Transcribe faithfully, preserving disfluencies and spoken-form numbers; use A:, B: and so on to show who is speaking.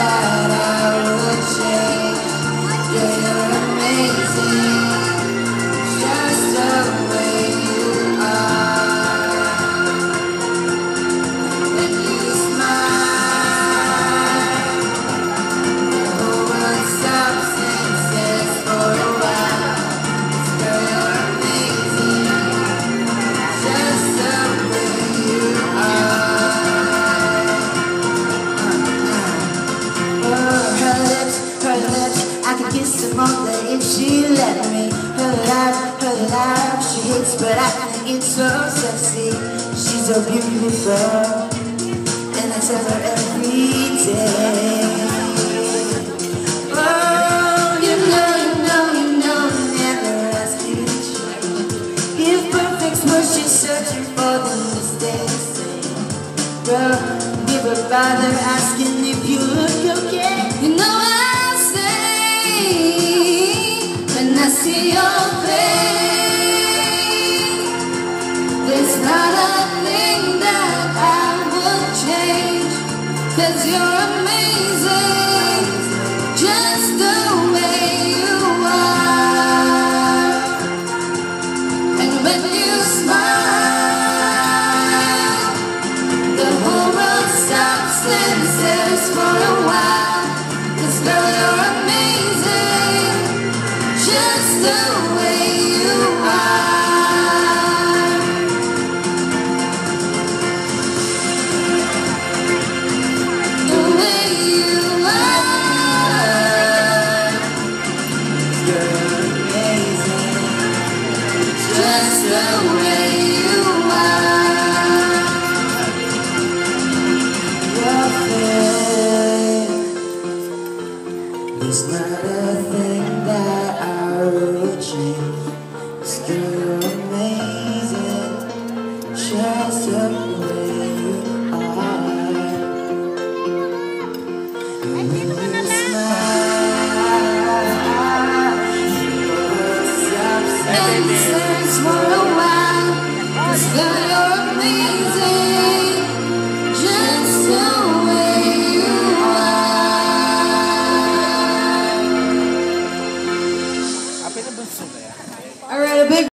A: that I would change. Yeah, you're amazing, just the way you are. When you smile, the whole world stops and stares for a while. Girl, you're amazing, just the way you are. Her lips, her lips, I could kiss them all day if she let me. Her laugh, her laugh, she hates but I think it's so sexy. She's so beautiful, and I tell her every day. Oh, you know, you know, you know, never ask you to change. If perfect's what she's searching for, then just stay the same. Girl, never bother asking if you look okay. You know what I say when I see your face. There's not a thing that I would change, 'cause you're amazing, just the way you are. And when you smile, the whole world stops and stares for a while. 'Cause girl, you're amazing, just the way you are. The way you are. Girl, you're amazing, just the way you are. Your face, there's not a thing that I would change. 'Cause girl, you're amazing, just the way you are. And when you smile, the world stops and stares for a while. 'Cause girl, you're amazing, just the way you are. Alright, a big